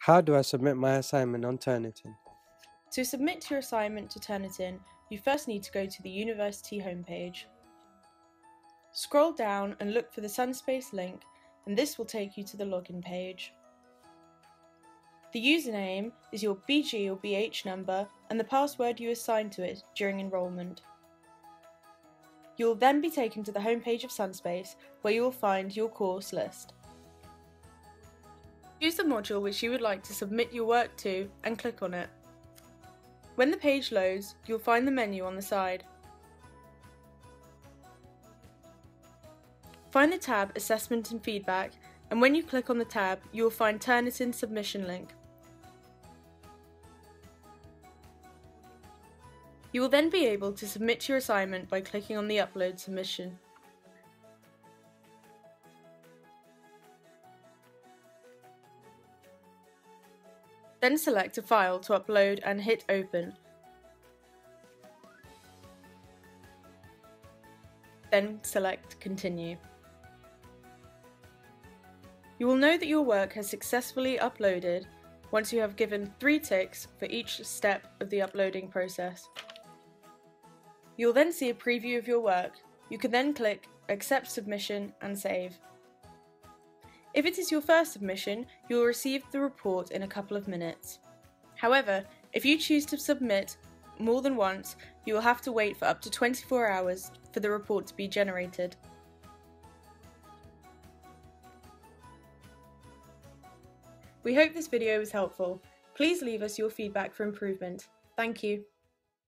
How do I submit my assignment on Turnitin? To submit your assignment to Turnitin, you first need to go to the university homepage. Scroll down and look for the Sunspace link, and this will take you to the login page. The username is your BG or BH number and the password you assign to it during enrolment. You will then be taken to the homepage of Sunspace, where you will find your course list. Choose the module which you would like to submit your work to and click on it. When the page loads, you'll find the menu on the side. Find the tab Assessment and Feedback, and when you click on the tab, you will find Turnitin submission link. You will then be able to submit your assignment by clicking on the Upload submission. Then select a file to upload and hit Open. Then select Continue. You will know that your work has successfully uploaded once you have given 3 ticks for each step of the uploading process. You will then see a preview of your work. You can then click Accept Submission and Save. If it is your first submission, you will receive the report in a couple of minutes. However, if you choose to submit more than once, you will have to wait for up to 24 hours for the report to be generated. We hope this video was helpful. Please leave us your feedback for improvement. Thank you.